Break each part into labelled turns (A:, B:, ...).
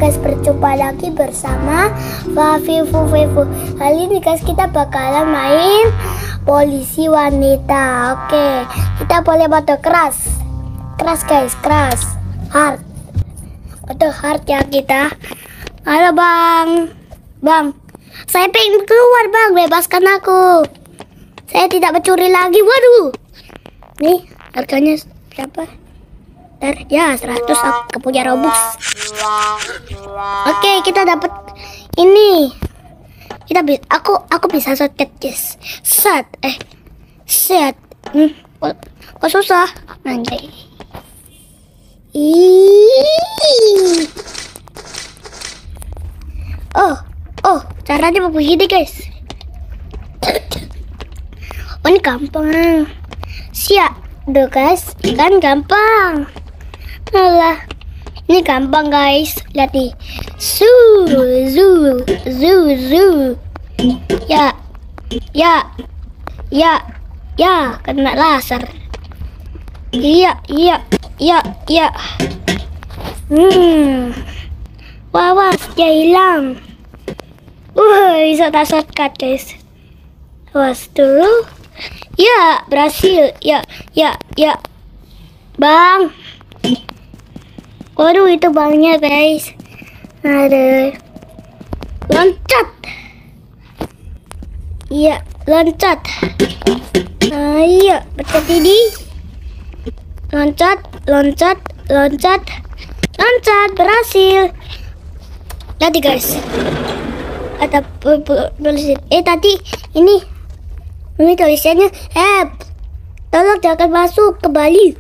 A: guys, berjumpa lagi bersama Favivu. Kali ini guys kita bakalan main polisi wanita. Oke, kita boleh mode keras guys, keras, hard, mode hard ya kita. Halo bang, saya pengen keluar bang, bebaskan aku. Saya tidak mencuri lagi. Waduh, nih harganya berapa? Ya 100, aku punya Robux. Oke, kita dapat ini. Kita bisa, aku bisa shortcut guys. Set. Kok susah? Anjay. Oh, caranya begini guys. Oh, ini gampang. Siap, tuh guys, kan gampang. Alah, ini gampang guys. Lihat nih. Zoo. Ya, kena laser. Iya. Wah, dia hilang. Bisa tak shortcut guys. Awas dulu. Ya, berhasil. Ya. Bang. Waduh, itu bangnya guys. Ada loncat. Iya, loncat. Iya, pencet ini. Loncat, berhasil. Tadi guys, ada polisi. Tadi ini tulisannya, tolong jangan masuk ke Bali.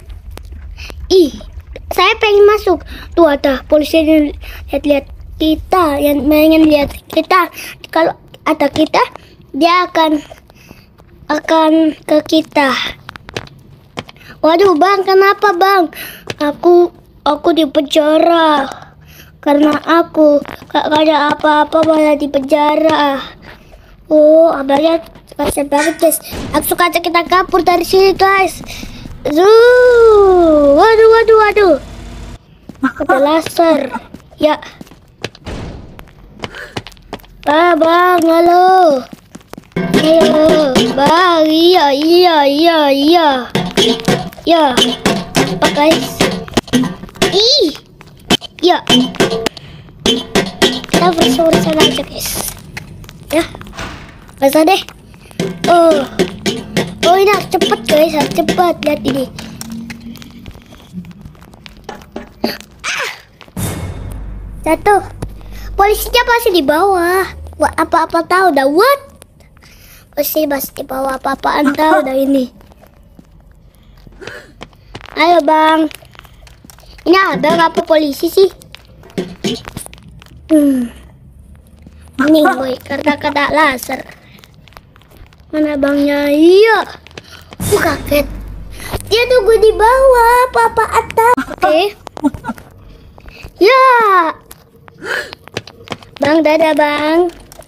A: Saya pengen masuk. Tuh ada polisi yang lihat kita, yang pengen lihat kita. Kalau ada kita, dia akan ke kita. Waduh bang, kenapa bang? Aku di penjara karena aku gak ada apa-apa malah di penjara. Oh, abangnya kasian banget guys. Aku suka aja kita kabur dari sini guys. Waduh. Ada laser. Ya. Bang, halo. Bang. Iya. Ya. Apa guys? Ya. Kita berurusan aja guys. Ya. Masa deh. Oh, ini harus cepat guys, harus cepat. Lihat ini. Jatuh. Polisinya masih di bawah. Wah, apa-apa tahu dah. What? Polisi masih di bawah, apa-apaan tahu dah ini. Ayo bang. Ini abang apa polisi sih? Ini boy, karena kena laser. Mana bangnya? Iya. Kaget. Dia tunggu di bawah, apa atap. Oke. Ya. Bang, dadah bang.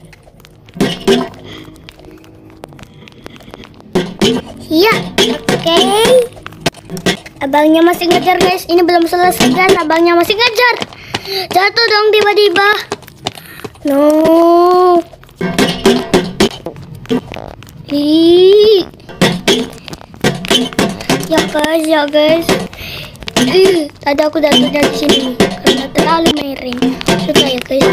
A: Iya. Oke. Abangnya masih ngejar guys. Ini belum selesai guys. Abangnya masih ngejar. Jatuh dong tiba-tiba. No. Ya guys. Tadi aku jatuh dari sini karena terlalu miring. Sudah ya guys.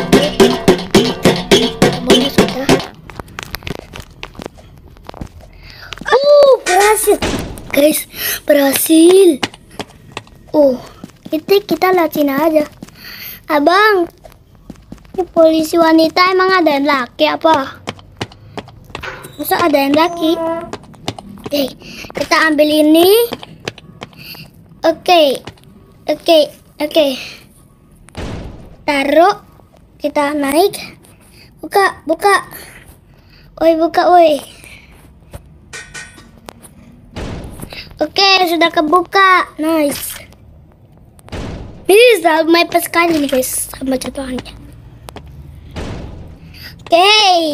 A: Boleh sudah. Berhasil. Guys, berhasil. Kita lacin aja. Abang, ini polisi wanita emang ada yang laki apa? Masa ada yang laki? Kita ambil ini. Oke. Taruh. Kita naik. Buka. Woi. Oke, sudah kebuka. Nice. Ini mepet sekali nih guys sama jatuhannya. Oke.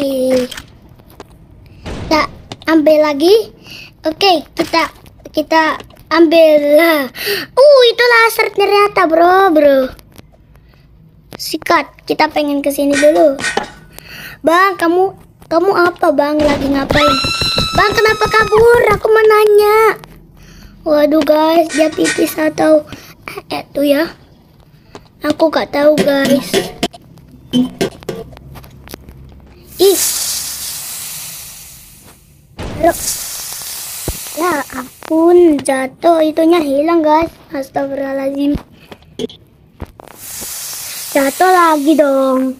A: Kita ambil lagi. Oke, kita ambil lah. Itu laser ternyata bro. Sikat, kita pengen kesini dulu. Bang, kamu apa bang? Lagi ngapain? Bang, kenapa kabur? Aku mau nanya. Waduh guys, dia pipis atau itu ya? Aku gak tahu guys. Ih. Halo. Ya ampun, jatuh, itunya hilang guys. Astagfirullahaladzim. Jatuh lagi dong.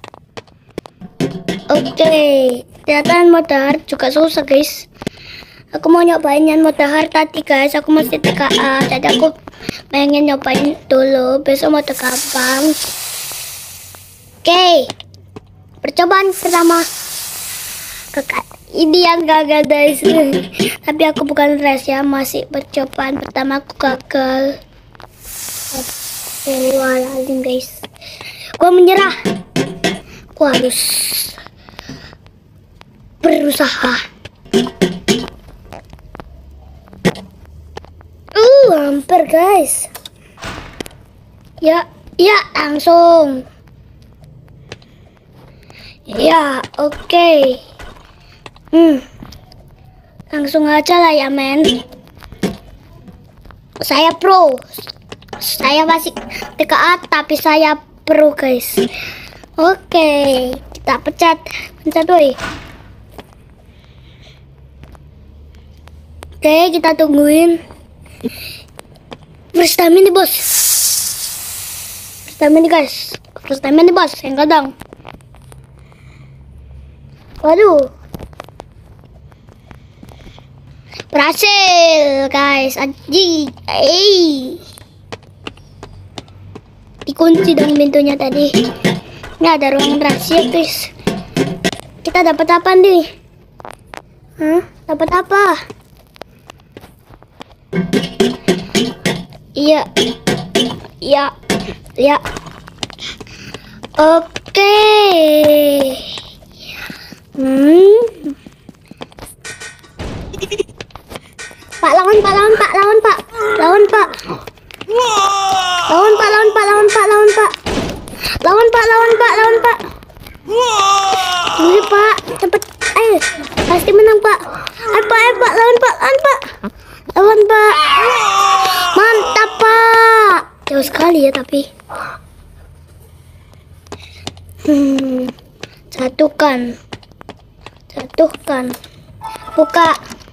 A: Oke, kelihatan motor juga susah guys. Aku mau nyobain yang motor tadi guys. Aku masih TKA, jadi aku pengen nyobain dulu. Besok mau gampang. Oke, percobaan pertama. Ini yang gagal guys. Tapi aku bukan race ya, masih percobaan pertama aku gagal. Astagfirullahaladzim guys. Gua menyerah. Gua harus berusaha. Hampir guys. Ya langsung. Ya, oke. Langsung aja lah ya men. Saya pro. Saya masih TKA tapi saya pro guys. Oke, kita pencet woi. Oke, kita tungguin. First time ini bos. First time ini guys. First time ini bos, yang kadang. Waduh. Berhasil guys. Aji. Dikunci dong pintunya tadi. Ini ada ruangan rahasia guys. Kita dapat apa nih? Dapat apa? Iya. Oke. Pak, lawan pak. Ini pak, cepet. Ayo, pasti menang pak. Ayo pak, lawan pak. Mantap pak. Jauh sekali ya tapi. Jatuhkan. Buka.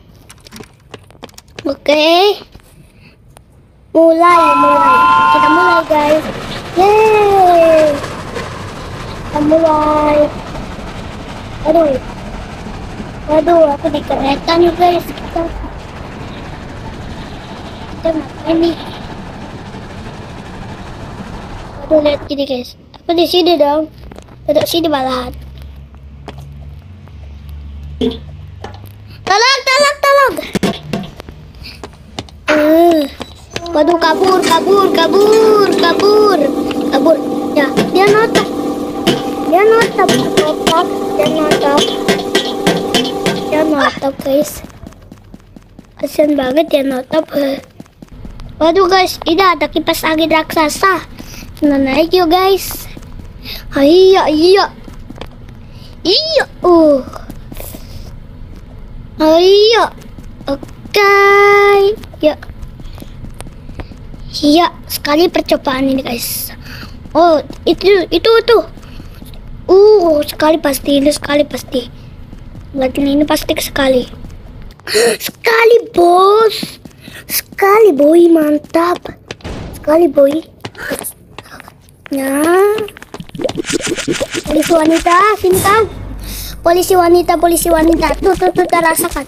A: Oke. Mulai. Kita mulai guys. Yeay. Kita mulai. Waduh, aku di kereta nih guys. Kita ngapain nih? Waduh, lihat gini guys. Aku di sini dong. Duduk sini malahan. Tolong. Waduh, kabur. Ya, dia notap. Dia notap guys. Kasian banget dia notap. Waduh guys, ini ada kipas angin raksasa. Nah, naik yuk guys. Iya. Ayo. Oke. Ya. Iya, sekali percobaan ini guys. Oh, itu tuh. Sekali pasti. Berarti ini pasti sekali. Sekali bos. Sekali boy, mantap. Sekali boy. Nah. Polisi wanita, sini kan. Polisi wanita. Tuh, rasakan.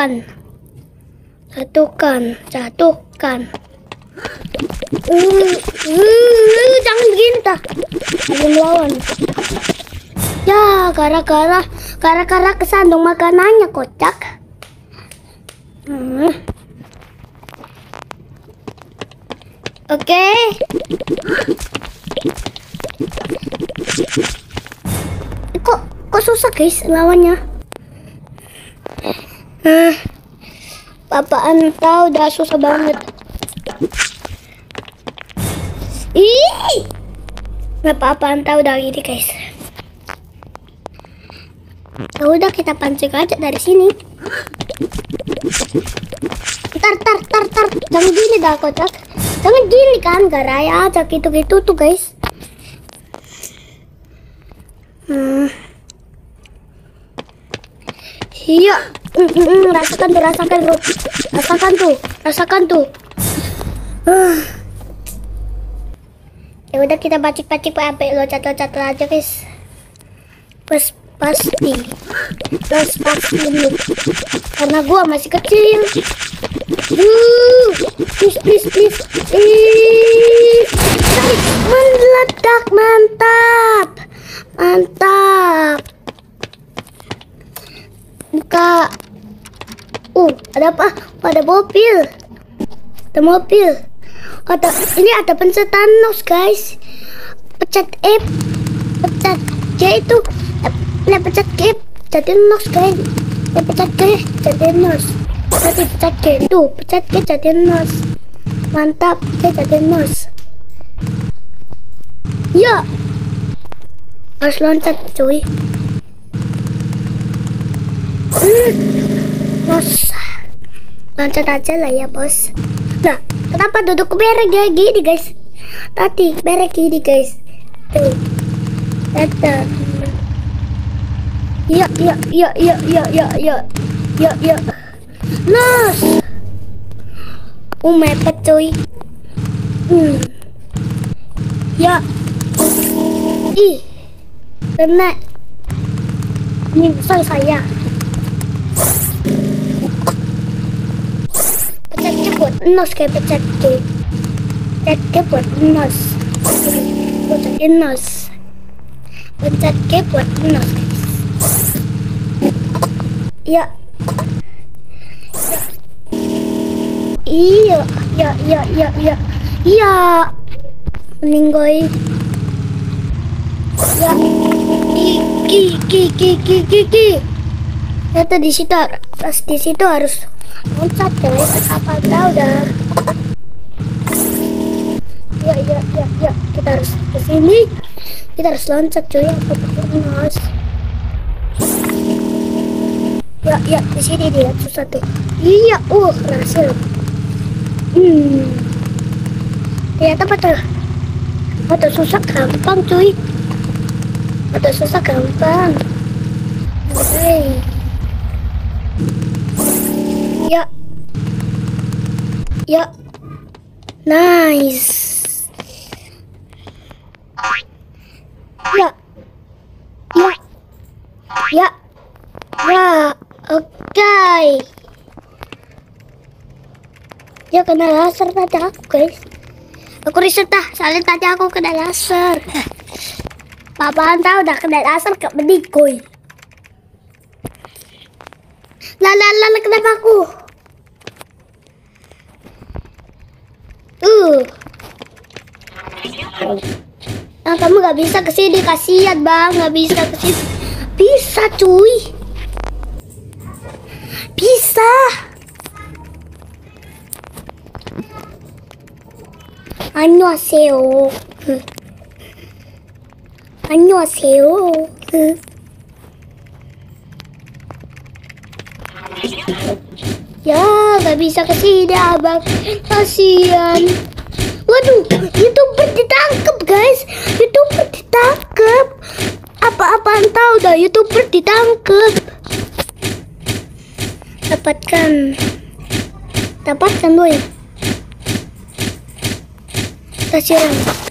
A: Jatuhkan. Jangan begini tah. Belum lawan. Ya, gara-gara kesandung makanannya kocak. Oke. Kok susah guys lawannya. Apaan tahu udah susah banget. Apa-apaan tahu dari ini guys. Ya udah kita pancing aja dari sini. Tar. Jangan gini dah kocak. Jangan gini kan, garai aja gitu-gitu tuh guys. Iya. Rasakan tuh. Ya udah kita bacik-bacik sampai loncat-loncat aja guys. Pasti dulu. Karena gua masih kecil. Please. Meledak, mantap. Buka. Ada apa? Ada mobil. Ini ada pencetan nos guys. Pencet F, pencet G itu. Pencet G jadi nos guys. Pencet G jadi nos. Tadi pencet G tuh, pencet G jadi nos. Mantap, G jadi nos. Ya. Harus loncat cuy. Nos. Loncat aja lah ya bos. Nah, kenapa duduk berek kayak gini guys? Tadi berek gini guys. Tuh. Datang. Ya. Nos. Mepet cuy. Ya. Ih. Kena. Nyesel saya. Buat nos kayak pencet G buat nos. Pencet G buat nos guys. Ya. Iya. Meninggoy. Ya. Ki. Ternyata di situ harus loncat guys. Apa tahu dah. Ya. Kita harus ke sini. Kita harus loncat cuy. Aku pakai nos. Ya, di sini dia susah tuh. Iya, berhasil. Ternyata pada susah gampang cuy. Oke. Ya. Nice. Ya. Oke. Ya kena laser tadi aku guys. Aku riset soalnya tadi aku kena laser. Papaan tahu udah kena laser gak meninggoy. Lah kenapa aku? Kamu gak bisa kesini, kasihan bang, gak bisa kesini. Bisa cuy. Bisa. 안녕하세요. Ya, gak bisa kesini abang. Kasihan. Waduh, YouTuber ditangkap guys. YouTuber ditangkap. Apa-apaan tahu dah, YouTuber ditangkap. Dapatkan boy. Kita siram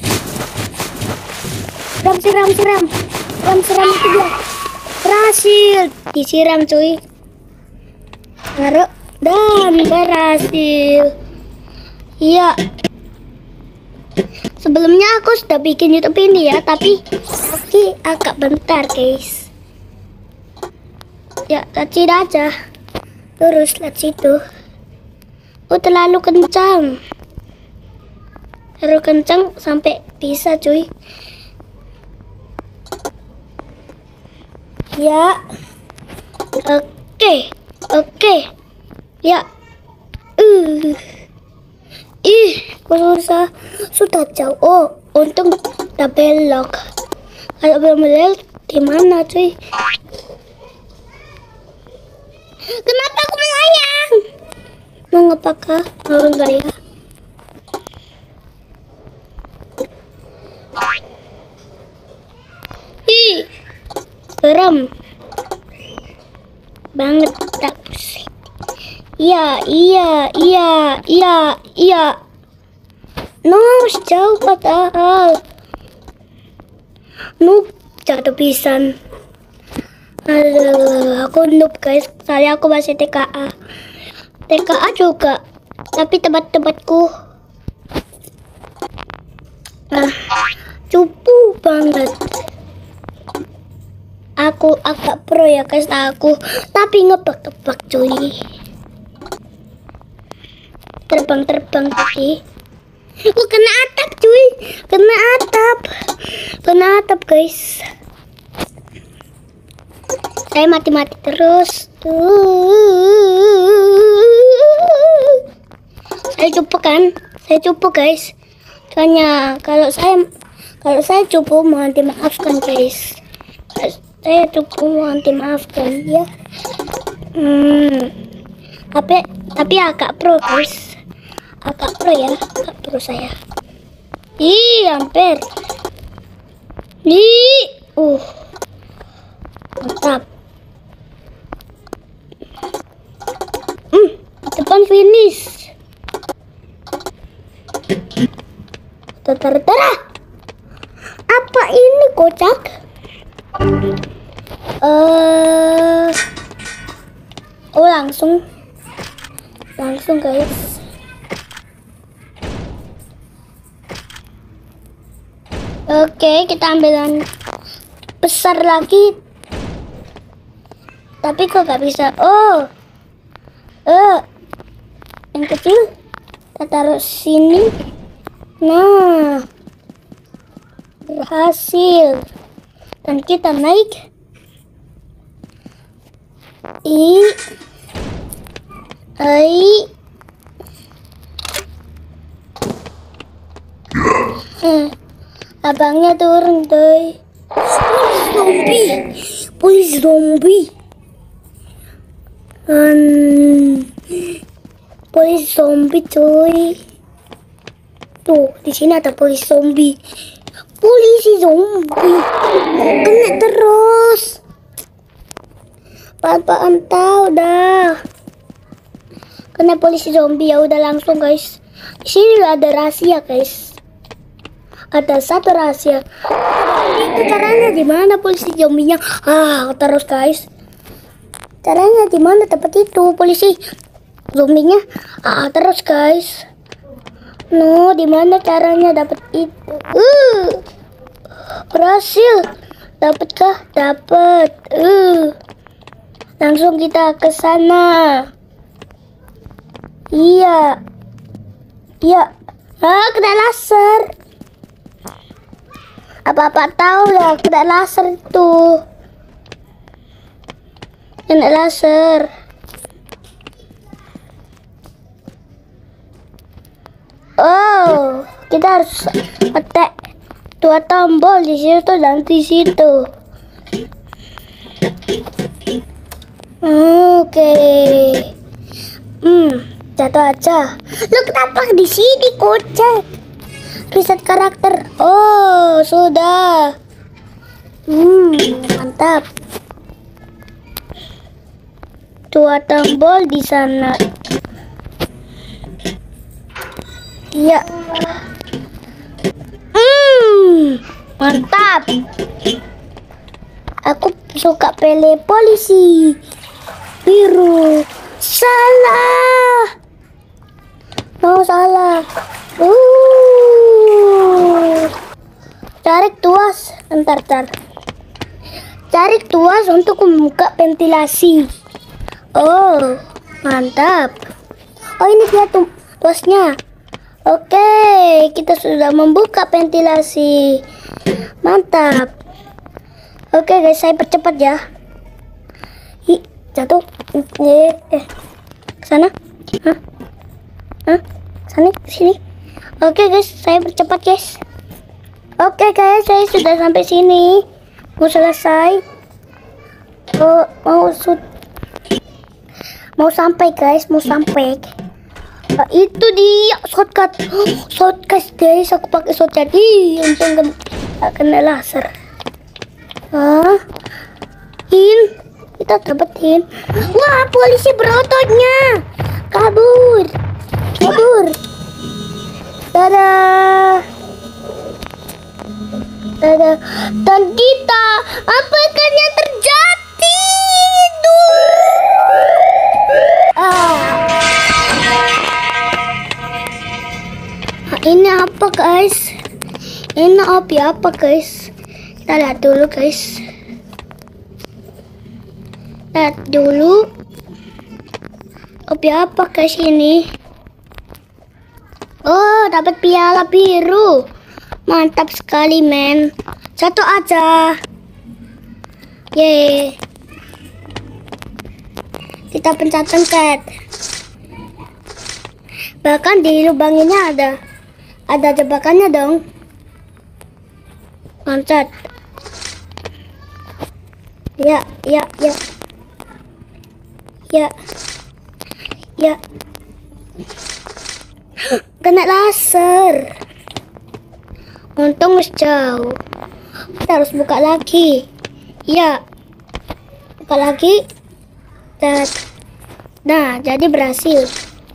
A: itu dia. Berhasil. Disiram cuy. Taruh dan berhasil. Iya. Sebelumnya aku sudah bikin YouTube ini ya, tapi agak bentar guys. Ya, lihat sini aja. Lurus, lihat situ. Terlalu kencang. Terlalu kencang sampai bisa cuy. Ya. Oke. Ya. Sudah jauh. Untung udah belok. Kalau belum belok di mana cuy? Kenapa aku melayang? Mau ngapakah? Mau enggak ya? Ih, serem banget, tak pusing. Iya. No, jauh padahal. Noob, jatuh pisan. Aduh, aku noob guys. Soalnya aku masih TKA. TKA juga. Tapi tempat-tempatku cupu banget. Aku agak pro ya guys, aku tapi ngebak-ngebak cuy. Terbang tadi. Kena atap cuy, kena atap guys. Saya mati-mati terus. Saya cupu guys. Soalnya kalau saya cupu mohon dimaafkan guys. Saya cukup mohon dimaafkan ya. Tapi agak pro guys. Agak pro ya, agak pro saya. Ih, hampir. Mantap. Depan finish. Tara. Apa ini kocak? Langsung guys. Oke, kita ambil besar lagi. Tapi kok gak bisa? Yang kecil kita taruh sini. Nah, berhasil. Dan kita naik. Abangnya turun tuh. Polisi zombie. Polisi zombie cuy. Tuh, di sini ada polisi zombie. Kena terus. Apaan tahu dah. Kena polisi zombie ya udah langsung guys. Di sini ada rahasia guys. Ada satu rahasia. Itu caranya di mana polisi zombinya? Terus guys. Caranya di mana tempat itu polisi zombinya? Terus guys. No, di mana caranya dapat itu? Berhasil. Dapatkah? Dapat. Langsung kita ke sana. Iya. Kena laser. Apa-apa tahu ya, kena laser itu. Kena laser. Kita harus petek 2 tombol di situ dan di situ. Oke. Jatuh aja. Lu kenapa di sini kocak? Reset karakter. Sudah. Mantap. 2 tombol di sana. Iya. Mantap. Aku suka pilih polisi biru. Salah. Tarik tuas. Ntar. Tarik tuas untuk membuka ventilasi. Mantap. Ini dia tuasnya. Oke, kita sudah membuka ventilasi. Mantap. Oke guys, saya percepat ya. Jatuh. Sana. Sana, sini. Oke guys, saya percepat guys. Oke guys, saya sudah sampai sini. Mau selesai. Mau sampai guys, mau sampai. Itu dia shortcut. Shortcut guys, aku pakai shortcut. Untung gak kena laser. Kita dapetin. Wah, polisi berototnya. Kabur. Dadah. Dan kita, apakah yang terjadi? Ini apa guys? Ini apa guys? Kita lihat dulu guys. Apa guys ini? Oh, dapat piala biru. Mantap sekali men. Satu aja. Yeay. Kita pencet. Bahkan di lubang ini ada jebakannya dong. Pencet. Ya. Kena laser. Untung jauh. Kita harus buka lagi. Ya. Buka lagi. Nah, jadi berhasil.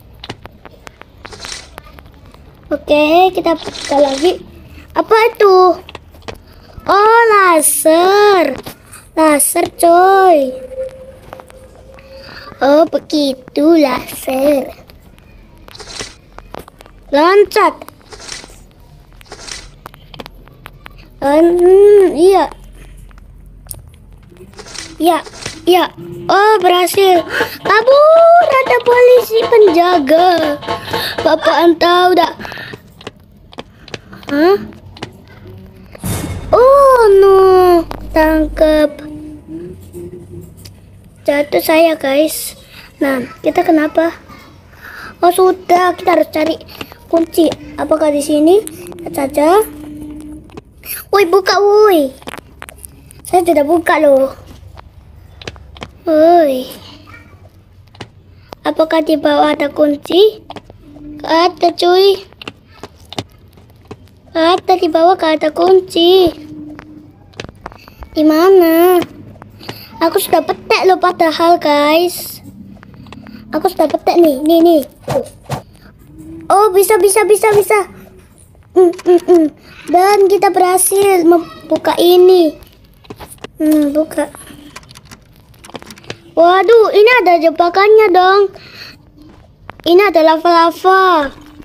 A: Oke, kita buka lagi. Apa itu? Oh, laser. Laser, coy. Oh, begitu laser. Loncat. Iya. Oh, berhasil. Kabur, ada polisi penjaga. Bapak entah udah. Hah? Oh, no. Tangkep. Jatuh saya, guys. Nah, kita kenapa? Oh, sudah. Kita harus cari kunci. Apakah di sini? Lihat saja. Woi, buka, woi. Saya sudah buka loh. Woi. Apakah di bawah ada kunci? Ada, cuy. Ada di bawah, ada kunci. Di mana? Aku sudah petek loh padahal, guys. Aku sudah petek nih. Oh, bisa. Dan kita berhasil membuka ini. Buka. Waduh, ini ada jebakannya dong. Ini ada lava-lava.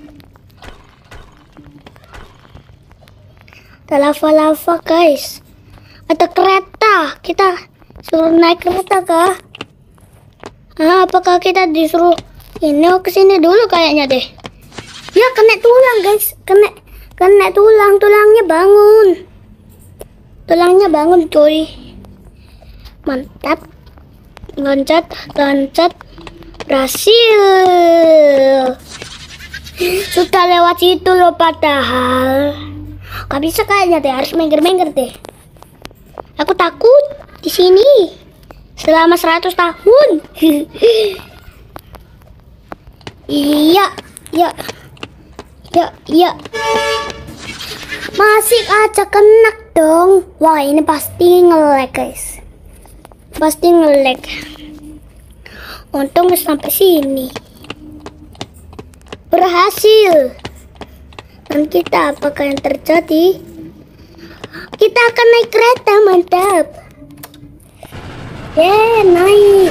A: Ada lava-lava, guys. Ada kereta. Kita suruh naik kereta kah? Apakah kita disuruh ini? Kesini dulu kayaknya deh. Ya, kena tulang, guys. Kena tulang. Tulangnya bangun, cuy. Mantap. Loncat. Berhasil. Sudah lewat situ loh padahal. Gak bisa kayaknya deh, harus mengger deh. Aku takut di sini selama 100 tahun. Iya. Masih aja kena dong. Wah, ini pasti nge-lag, guys. Pasti nge-lag. Untung sampai sini. Berhasil. Dan kita, apakah yang terjadi? Kita akan naik kereta, mantap. Naik.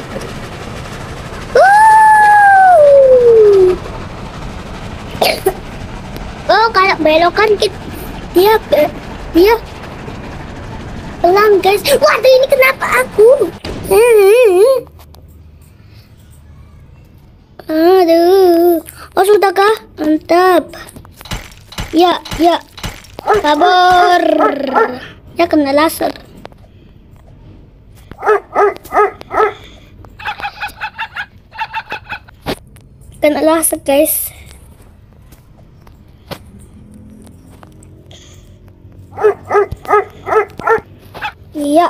A: Oh, kalau belokan dia pelan, guys. Waduh, ini kenapa aku? Aduh. Oh, sudahkah? Mantap. Ya. Kabur. Ya, kena laser. Kena laser, guys. Iya.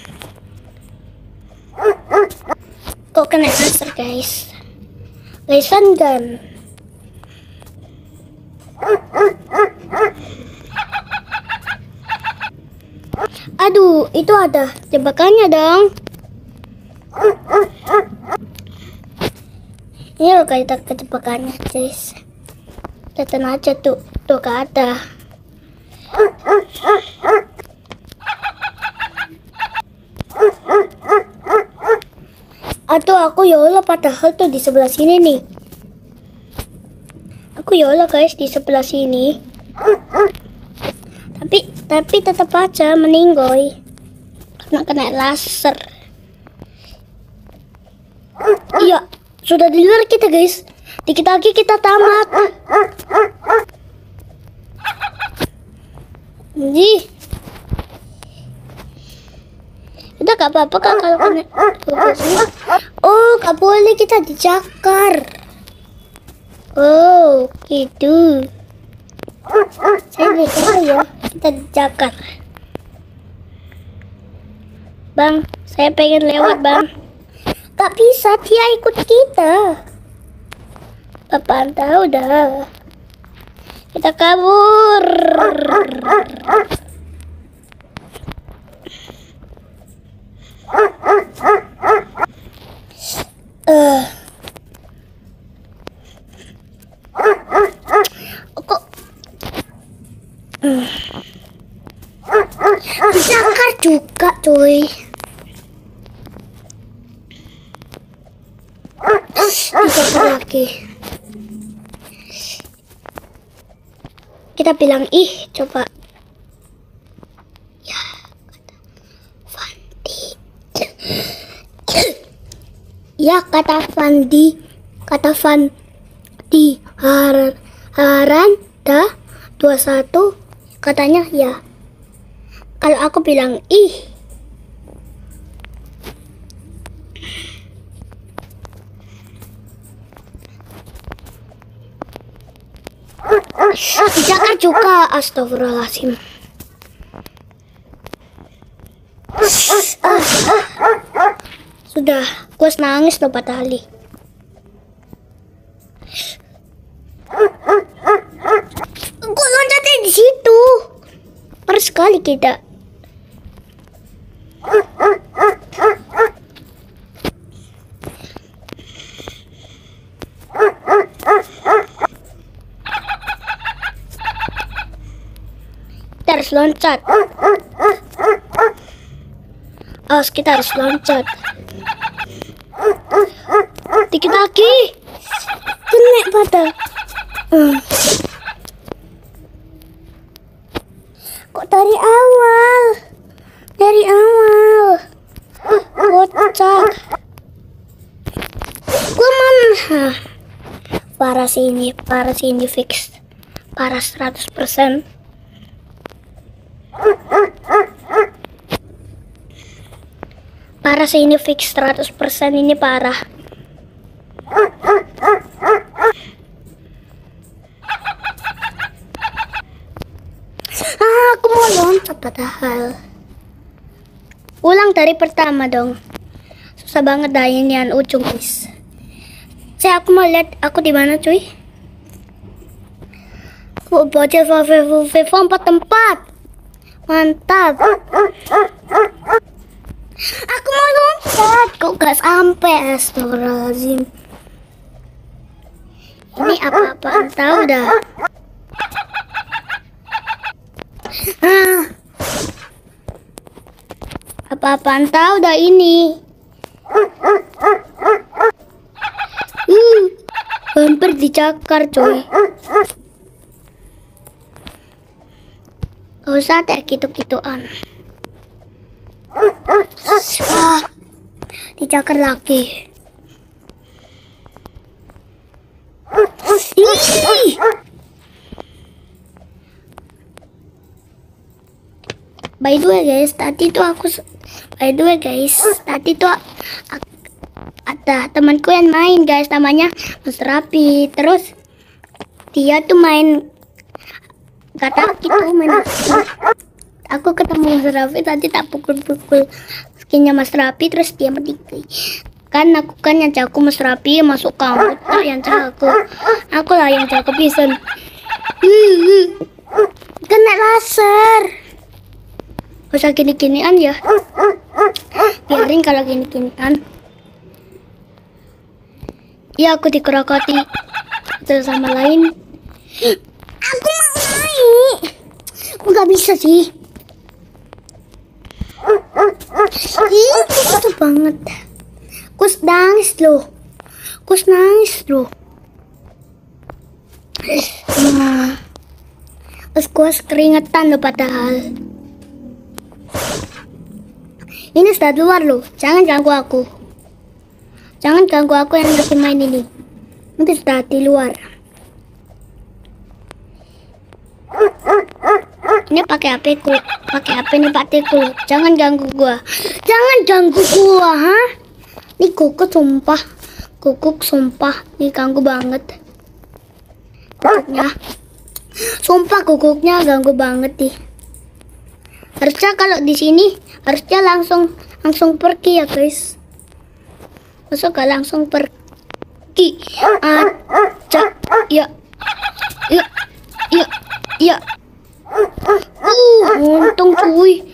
A: Kok kena laser guys? Laser gun. Aduh, itu ada jebakannya dong. Ini loh kita kejebakannya guys. Datang aja tuh gak ada. Atau aku yola padahal tuh di sebelah sini nih. Aku yola guys di sebelah sini. Tapi tetap aja meninggoy karena kena laser. Iya, sudah di luar kita guys. Dikit lagi kita tamat. Jadi udah gak apa-apa kan kalau kena. Oh, gak boleh kita dicakar. Oh, gitu. Saya bisa ya kita dicakar. Bang, saya pengen lewat bang. Gak bisa, dia ikut kita. Bapak tahu dah. Kita kabur. Dicakar juga cuy. Dicakar lagi. Kita bilang ih, coba. Ya, kata Fandi. Ya, kata Fandi. Kata Fandi. Haranda 21. Katanya ya. Kalau aku bilang ih. Dicakar juga, astagfirullahaladzim. Sudah, gue nangis loh Patali. Kok loncatnya di situ? Parah sekali kita. Kita harus loncat. Kita harus loncat. Dikit lagi. Kena pada. Kok dari awal? Dari awal. Kocak. Gua mana? Parah sini fix. Parah 100%. Parah sih ini fix 100%, ini parah. Aku mau loncat padahal. Ulang dari pertama dong. Susah banget dah ini ujung guys. Aku mau lihat aku di mana cuy. Aku bocil Vivo 4 tempat. Mantap. Aku mau loncat, kok gak sampai, astagfirullahaladzim. Ini apa-apaan tahu dah. Apa-apaan tahu dah ini. Hampir dicakar coy. Gak usah deh gitu-gituan. Dicakar lagi. By the way guys, tadi tuh ada temanku yang main guys, namanya Mas Rapi. Terus dia tuh main, gak tahu gitu, main Aku ketemu Mas Raffi tadi, tak pukul-pukul skinnya Mas Raffi, terus dia mati. Kan aku kan yang jago, Mas Raffi masuk kamu tak yang jago. Aku lah yang jago pisan. Kena laser. Gak usah gini-ginian ya. Biarin kalau gini-ginian. Ya aku dikerokoti terus sama lain. Aku mau naik. Aku gak bisa sih. Ih, itu banget. Kus nangis loh. Nah, kus keringetan loh padahal. Ini sudah keluar loh. Jangan ganggu aku. Jangan ganggu aku yang lagi main ini. Nanti sudah di luar. Ini pakai HP ku, pakai HP nih Pak Teku. Jangan ganggu gua. Ha? Ini guguk sumpah. Ini ganggu banget. Guguknya. Sumpah guguknya ganggu banget nih. Harusnya kalau di sini harusnya langsung pergi ya guys. Masa gak langsung pergi aja. Ya. Untung cuy.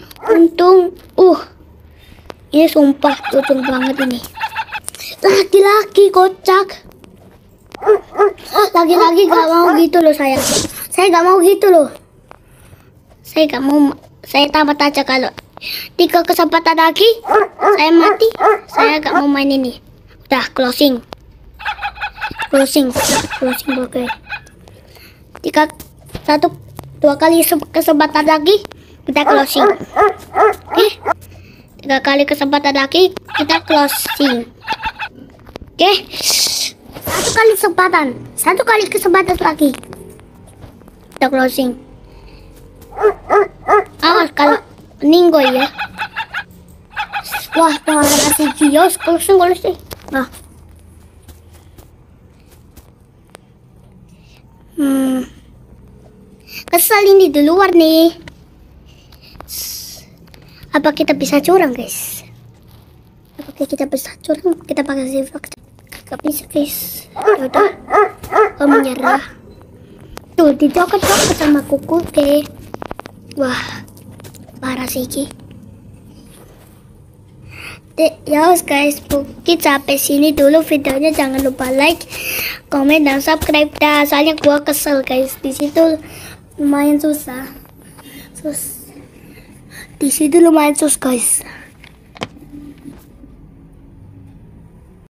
A: Ini sumpah untung banget ini. Laki-laki kocak. Laki-laki gak mau gitu loh sayang. Saya gak mau gitu loh. Saya tamat aja kalau 3 kesempatan lagi saya mati. Saya gak mau main ini. Udah closing oke. 2 kali kesempatan lagi kita closing. Oke. 3 kali kesempatan lagi kita closing. Oke. 1 kali kesempatan lagi kita closing. Awas kalau meninggal ya. Wah, kasih kios closing. Nah. Kesal ini di luar nih. Apa kita bisa curang guys? Kita pakai sifat. Gak bisa guys. Udah. Kamu menyerah. Tuh dicokot-cokot sama kuku deh. Wah, parah sih Ki. Ya guys, kita sampai sini dulu videonya. Jangan lupa like, komen, dan subscribe dah. Soalnya gua kesel guys. Di situ lumayan susah. Di situ lumayan susah guys.